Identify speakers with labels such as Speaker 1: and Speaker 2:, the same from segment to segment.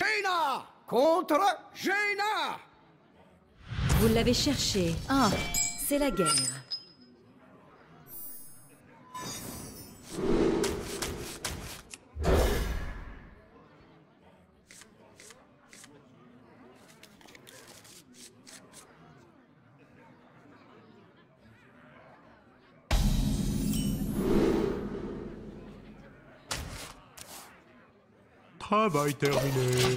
Speaker 1: Jaina contre Jaina.
Speaker 2: Vous l'avez cherché. Ah, c'est la guerre.
Speaker 3: Travail terminé.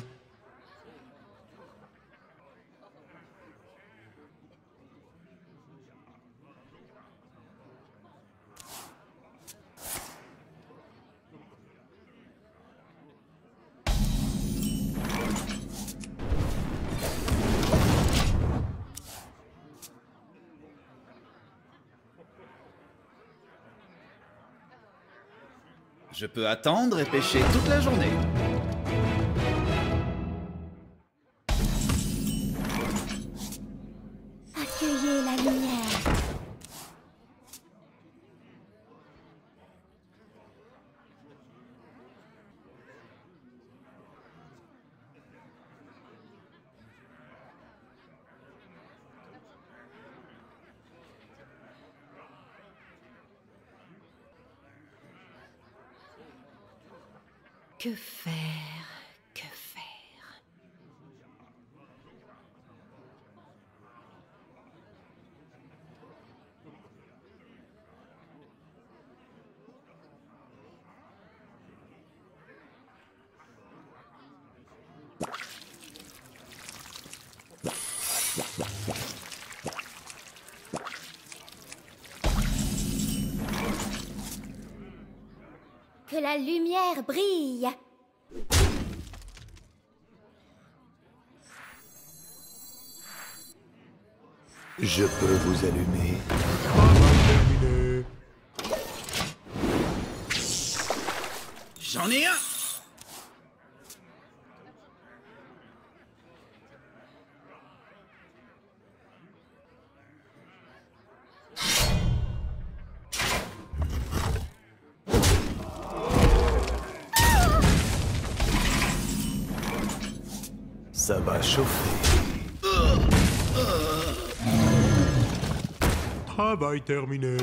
Speaker 4: Je peux attendre et pêcher toute la journée.
Speaker 5: Accueillez la lumière.
Speaker 2: Que faire? Que faire?
Speaker 5: Que la lumière brille.
Speaker 6: Je peux vous allumer.
Speaker 3: Travail terminé.
Speaker 4: J'en ai un!
Speaker 6: Ça va chauffer.
Speaker 3: Travail terminé.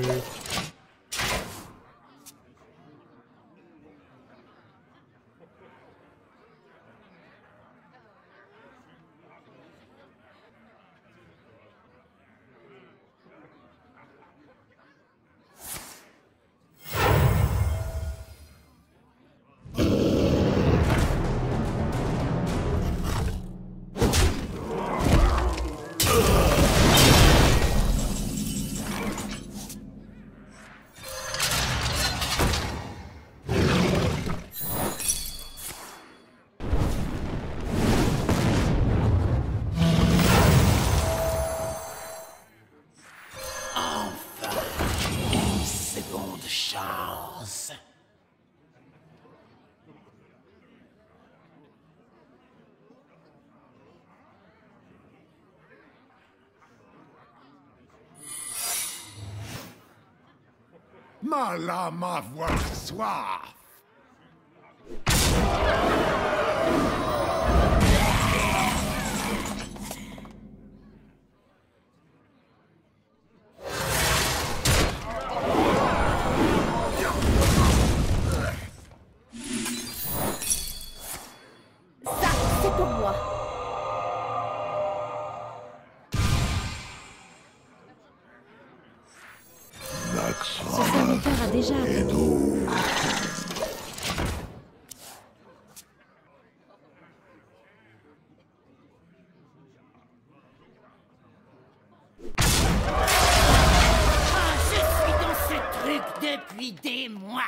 Speaker 6: Seconde chance.
Speaker 1: Ma lame à avoir soif.
Speaker 5: Ça, c'est pour moi.
Speaker 2: Ce serviteur a déjà attaqué.
Speaker 5: Je suis dans ce truc depuis des mois.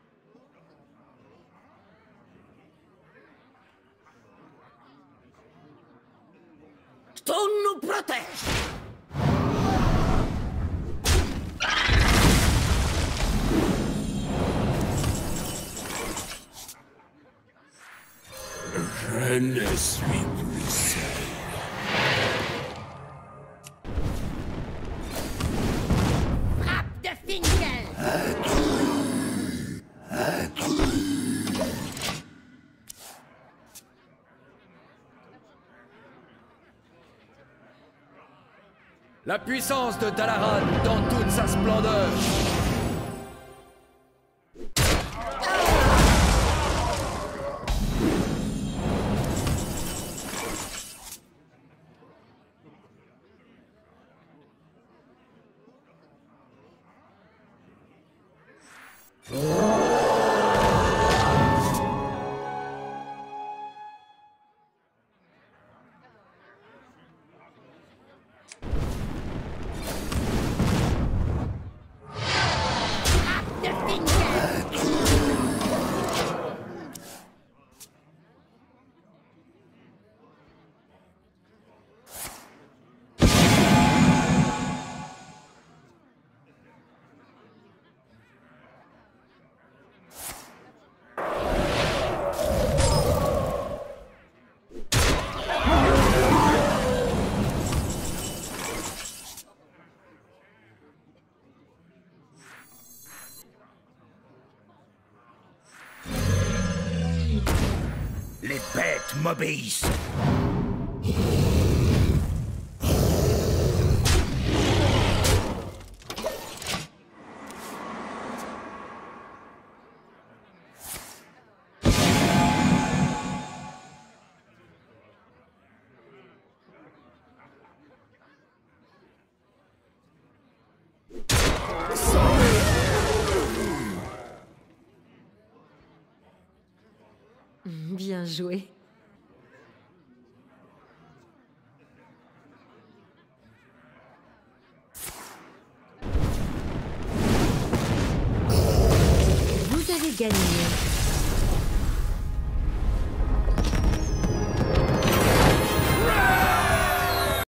Speaker 1: Stone nous protège.
Speaker 6: Je ne suis plus seul.
Speaker 5: Frappe de Finkel.
Speaker 7: La puissance de Dalaran dans toute sa splendeur.
Speaker 1: Les bêtes m'obéissent.
Speaker 2: Bien joué. Vous avez gagné.